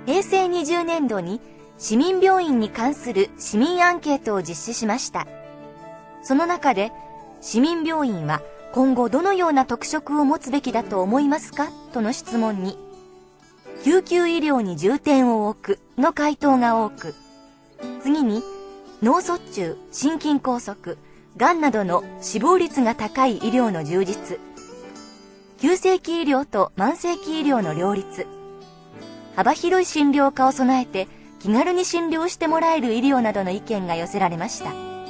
平成20年度に市民病院に関する市民アンケートを実施しました。その中で、市民病院は今後どのような特色を持つべきだと思いますかとの質問に、救急医療に重点を置くの回答が多く、次に脳卒中、心筋梗塞、がんなどの死亡率が高い医療の充実、急性期医療と慢性期医療の両立、幅広い診療科を備えて気軽に診療してもらえる医療などの意見が寄せられました。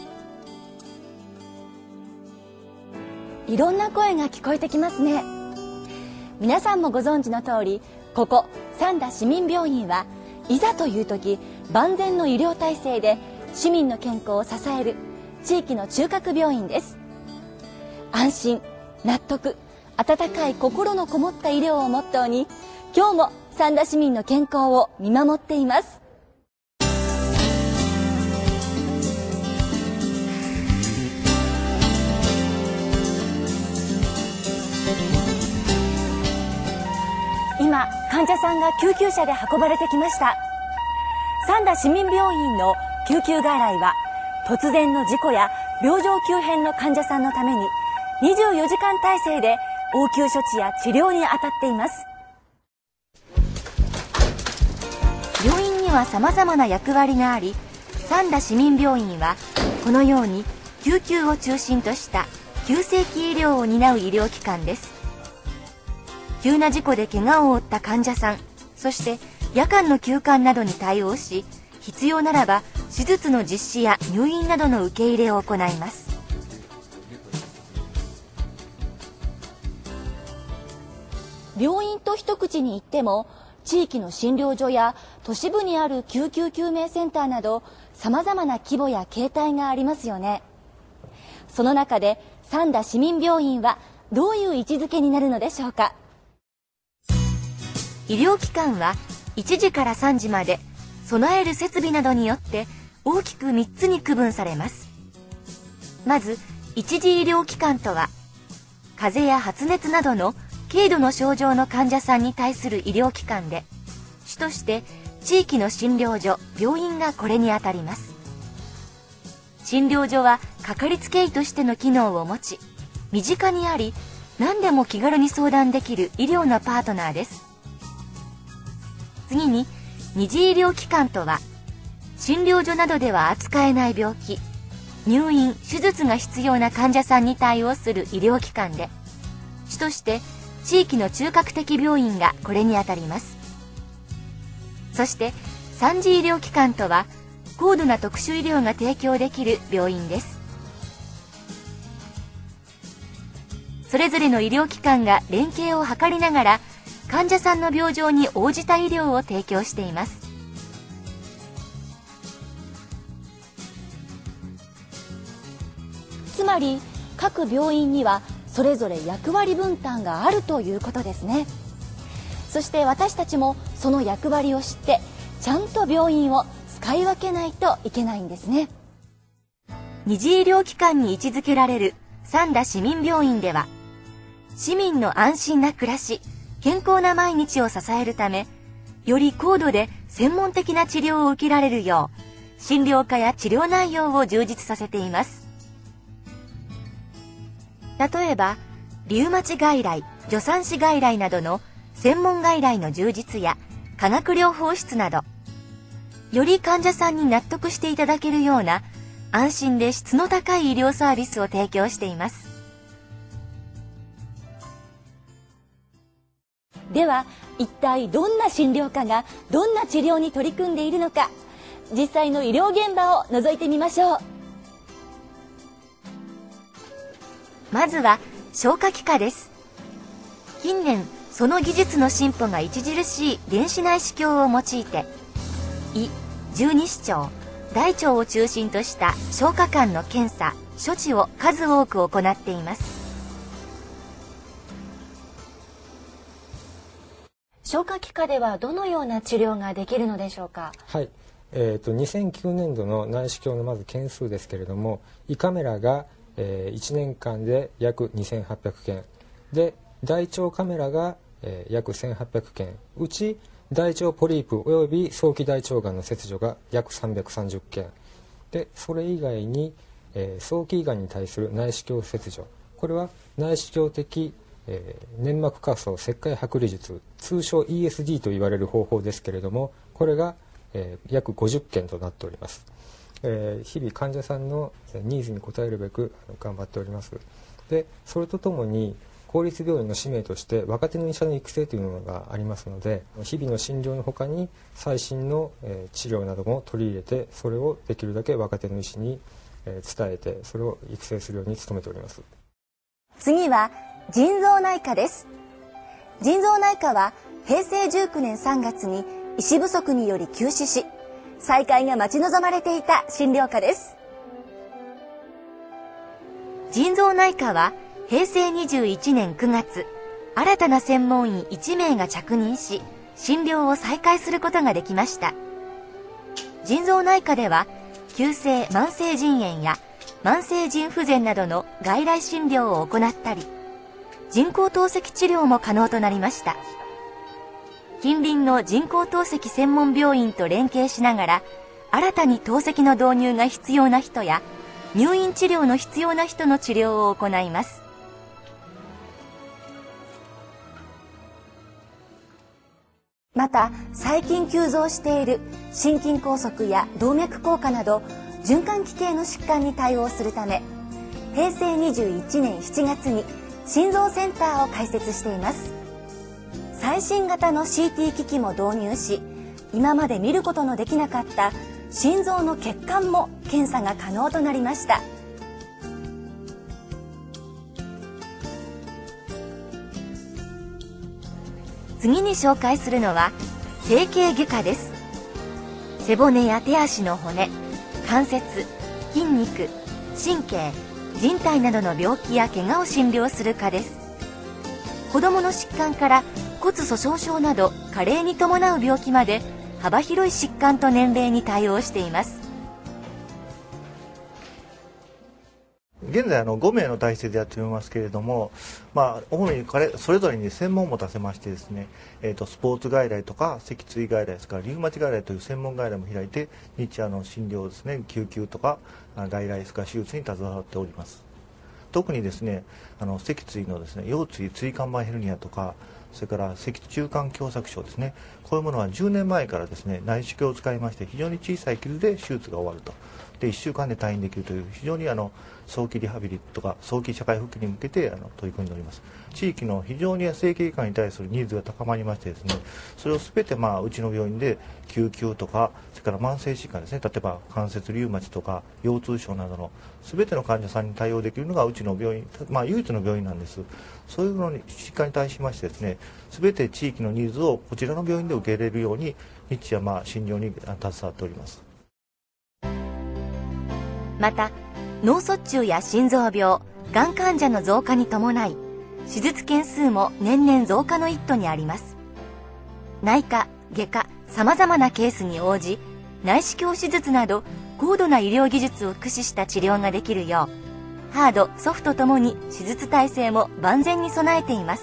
いろんな声が聞こえてきますね。皆さんもご存知の通り、ここ三田市民病院はいざという時万全の医療体制で市民の健康を支える地域の中核病院です。安心、納得、温かい心のこもった医療をモットーに、今日も三田市民の健康を見守っています。今、患者さんが救急車で運ばれてきました。三田市民病院の救急外来は、突然の事故や病状急変の患者さんのために24時間体制で応急処置や治療に当たっています。 病院には様々な役割があり、三田市民病院はこのように救急を中心とした急性期医療を担う医療機関です。急な事故で怪我を負った患者さん、そして夜間の急患などに対応し、必要ならば手術の実施や入院などの受け入れを行います。 病院と一口に言っても、地域の診療所や都市部にある救急救命センターなど、様々な規模や形態がありますよね。その中で三田市民病院はどういう位置づけになるのでしょうか。 医療機関は1時から3時まで備える設備などによって大きく3つに区分されます。まず一次医療機関とは、風邪や発熱などの軽度の症状の患者さんに対する医療機関で、主として地域の診療所、病院がこれにあたります。診療所はかかりつけ医としての機能を持ち、身近にあり何でも気軽に相談できる医療のパートナーです。次に二次医療機関とは、診療所などでは扱えない病気、入院・手術が必要な患者さんに対応する医療機関で、主として地域の中核的病院がこれにあたります。そして三次医療機関とは、高度な特殊医療が提供できる病院です。それぞれの医療機関が連携を図りながら、患者さんの病状に応じた医療を提供しています。 つまり各病院にはそれぞれ役割分担があるということですね。そして私たちもその役割を知って、ちゃんと病院を使い分けないといけないんですね。 二次医療機関に位置づけられる三田市民病院では、市民の安心な暮らし、健康な毎日を支えるため、より高度で専門的な治療を受けられるよう、診療科や治療内容を充実させています。例えば、リウマチ外来、助産師外来などの専門外来の充実や化学療法室など、より患者さんに納得していただけるような安心で質の高い医療サービスを提供しています。 では一体どんな診療科がどんな治療に取り組んでいるのか、実際の医療現場を覗いてみましょう。 まずは消化器科です。近年その技術の進歩が著しい電子内視鏡を用いて、胃、十二指腸、大腸を中心とした消化管の検査・処置を数多く行っています。 消化器科ではどのような治療ができるのでしょうか。 はい、2009年度の内視鏡のまず件数ですけれども、胃カメラが、1年間で約2800件で、大腸カメラが、約1800件、うち大腸ポリープおよび早期大腸がんの切除が約330件で、それ以外に、早期がんに対する内視鏡切除、これは内視鏡的、粘膜下層切開剥離術、通称 ESD と言われる方法ですけれども、これが、約50件となっております。日々患者さんのニーズに応えるべく頑張っております。でそれとともに公立病院の使命として若手の医者の育成というのがありますので、日々の診療のほかに最新の治療なども取り入れて、それをできるだけ若手の医師に伝えて、それを育成するように努めております。 次は腎臓内科です。腎臓内科は平成19年3月に医師不足により休止し、再開が待ち望まれていた診療科です。 腎臓内科は平成21年9月、新たな専門医1名が着任し、診療を再開することができました。腎臓内科では、急性慢性腎炎や慢性腎不全などの外来診療を行ったり、人工透析治療も可能となりました。近隣の人工透析専門病院と連携しながら、新たに透析の導入が必要な人や、入院治療の必要な人の治療を行います。 また、最近急増している心筋梗塞や動脈硬化など循環器系の疾患に対応するため、平成21年7月に心臓センターを開設しています。最新型の CT 機器も導入し、今まで見ることのできなかった心臓の血管も検査が可能となりました。 次に紹介するのは整形外科です。背骨や手足の骨、関節、筋肉、神経、人体などの病気や怪我を診療する科です。子どもの疾患から骨粗しょう症など加齢に伴う病気まで幅広い疾患と年齢に対応しています。 現在5名の体制でやっておりますけれども、主にそれぞれに専門を持たせましてですね、スポーツ外来とか脊椎外来ですからリウマチ外来という専門外来も開いて、日診療ですね、救急とか外来ですか手術に携わっております。特にですね、脊椎のですね、腰椎椎間板ヘルニアとか、それから脊柱管狭窄症ですね、こういうものは10年前からですね、内視鏡を使いまして非常に小さい傷で手術が終わると。で1週間で退院できるという非常に早期リハビリとか早期社会復帰に向けて取り組んでおります。地域の非常に整形外科に対するニーズが高まりましてですね、それを全てうちの病院で救急とか、それから慢性疾患ですね、例えば関節リウマチとか腰痛症などの全ての患者さんに対応できるのがうちの病院、唯一の病院なんです。そういうのに疾患に対しましてですね、全て地域のニーズをこちらの病院で受け入れるように日夜診療に携わっております。 また、脳卒中や心臓病、がん患者の増加に伴い、手術件数も年々増加の一途にあります。内科、外科、様々なケースに応じ、内視鏡手術など高度な医療技術を駆使した治療ができるよう、ハード、ソフトともに手術体制も万全に備えています。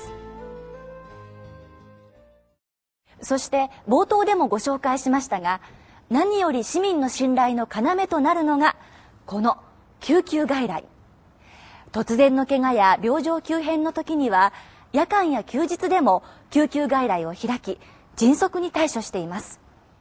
そして冒頭でもご紹介しましたが、何より市民の信頼の要となるのがこの救急外来。突然の怪我や病状急変の時には、夜間や休日でも救急外来を開き、迅速に対処しています。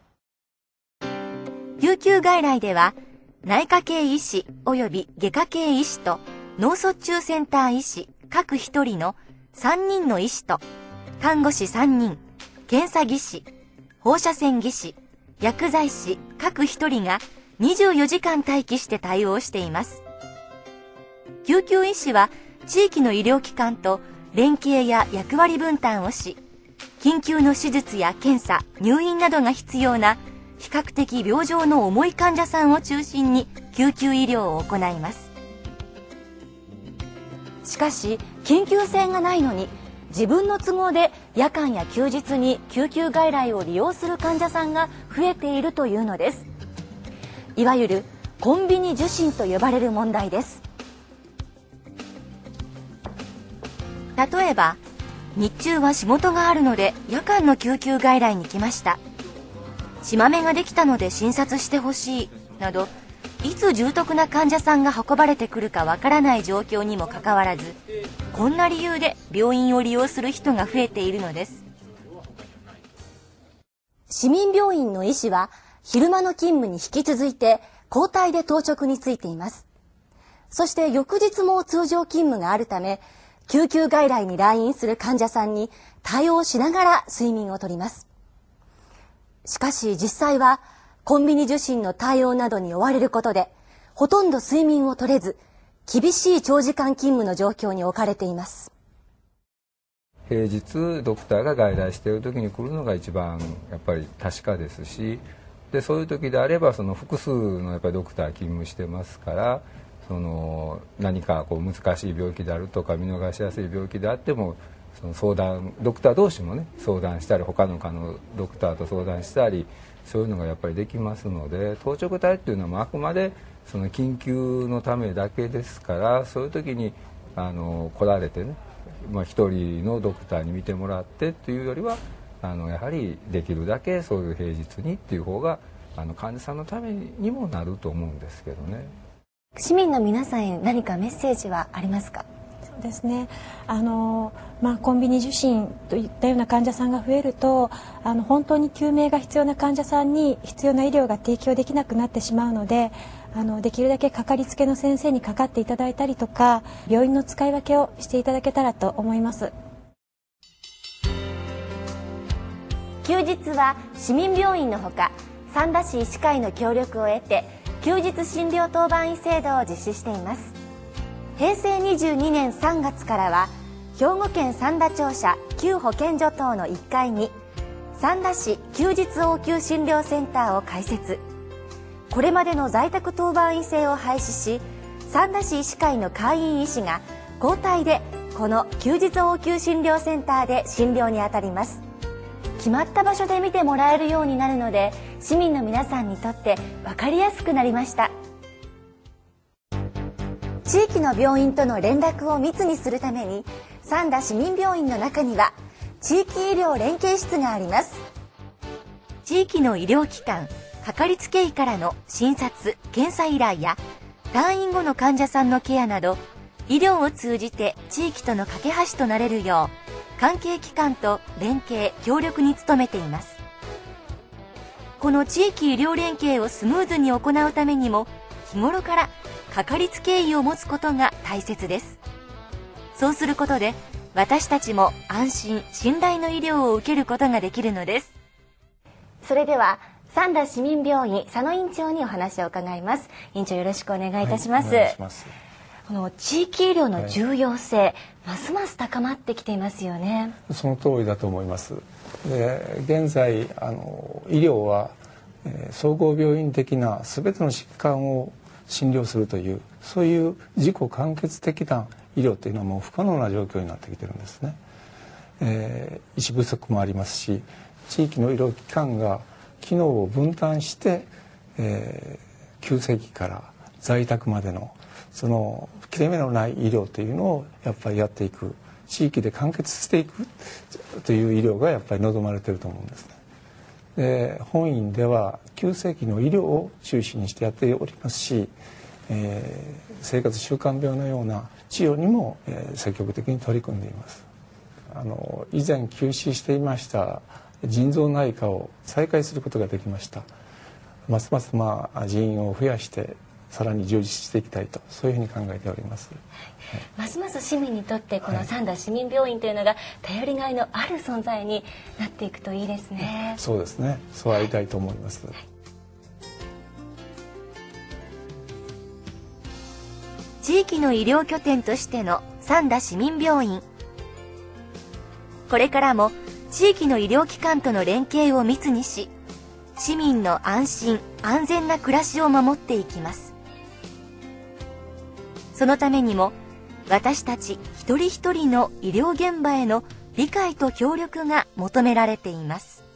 救急外来では、内科系医師及び外科系医師と脳卒中センター医師各1人の3人の医師と、看護師3人、検査技師、放射線技師、薬剤師各1人が24時間待機して対応しています。救急医師は地域の医療機関と連携や役割分担をし、緊急の手術や検査、入院などが必要な比較的病状の重い患者さんを中心に救急医療を行います。 しかし、緊急性がないのに、自分の都合で夜間や休日に救急外来を利用する患者さんが増えているというのです。いわゆるコンビニ受診と呼ばれる問題です。 例えば、 日中は仕事があるので夜間の救急外来に来ました。血まめができたので診察してほしいなど、いつ重篤な患者さんが運ばれてくるかわからない状況にもかかわらず、こんな理由で病院を利用する人が増えているのです。 市民病院の医師は昼間の勤務に引き続いて交代で当直についています。そして翌日も通常勤務があるため、救急外来に来院する患者さんに対応しながら睡眠をとります。しかし実際はコンビニ受診の対応などに追われることで、ほとんど睡眠をとれず、厳しい長時間勤務の状況に置かれています。 平日ドクターが外来している時に来るのが一番やっぱり確かですし、でそういう時であればその複数のやっぱりドクター勤務してますから、その何かこう難しい病気であるとか見逃しやすい病気であっても、その相談ドクター同士もね相談したり、他のドクターと相談したり、そういうのがやっぱりできますので、当直隊っていうのはあくまでその緊急のためだけですから、そういう時に来られてね、一人のドクターに見てもらってっていうよりは、やはりできるだけそういう平日にっていう方が患者さんのためにもなると思うんですけどね。 市民の皆さんへ何かメッセージはありますか？ そうですね、コンビニ受診といったような患者さんが増えると、本当に救命が必要な患者さんに必要な医療が提供できなくなってしまうので、できるだけかかりつけの先生にかかっていただいたりとか、病院の使い分けをしていただけたらと思います。 休日は市民病院のほか、三田市医師会の協力を得て休日診療当番医制度を実施しています。平成22年3月からは兵庫県三田庁舎旧保健所等の1階に三田市休日応急診療センターを開設。これまでの在宅当番医制を廃止し、三田市医師会の会員医師が交代でこの休日応急診療センターで診療に当たります。決まった場所で見てもらえるようになるので、市民の皆さんにとって分かりやすくなりました。地域の病院との連絡を密にするために、三田市民病院の中には地域医療連携室があります。 地域の医療機関、かかりつけ医からの診察・検査依頼や退院後の患者さんのケアなど、医療を通じて地域との架け橋となれるよう、関係機関と連携・協力に努めています。この地域医療連携をスムーズに行うためにも、日頃からかかりつけ医を持つことが大切です。そうすることで、私たちも安心・信頼の医療を受けることができるのです。 それでは三田市民病院佐野院長にお話を伺います。院長、よろしくお願いいたします。 お願いします。 この地域医療の重要性、ますます高まってきていますよね。 その通りだと思います。で、現在医療は、総合病院的な全ての疾患を診療するという、そういう自己完結的な医療というのはもう不可能な状況になってきてるんですね。医師不足もありますし、地域の医療機関が機能を分担して、急性期から在宅までのその切れ目のない医療というのをやっぱりやっていく、地域で完結していくという医療がやっぱり望まれていると思うんですね。で、本院では急性期の医療を中心にしてやっておりますし、生活習慣病のような治療にも、積極的に取り組んでいます。以前休止していました腎臓内科を再開することができました。ますます人員を増やしてさらに充実していきたいと、そういうふうに考えております。 はい、ますます市民にとってこの三田市民病院というのが頼りがいのある存在になっていくといいですね。 そうですね、そうありたいと思います。 地域の医療拠点としての三田市民病院。これからも地域の医療機関との連携を密にし、市民の安心・安全な暮らしを守っていきます。そのためにも、私たち一人一人の医療現場への理解と協力が求められています。